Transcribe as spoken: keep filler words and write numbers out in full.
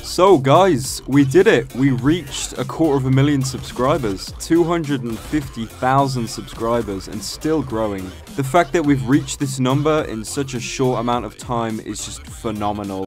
So guys, we did it. We reached a quarter of a million subscribers, two hundred fifty thousand subscribers, and still growing. The fact that we've reached this number in such a short amount of time is just phenomenal.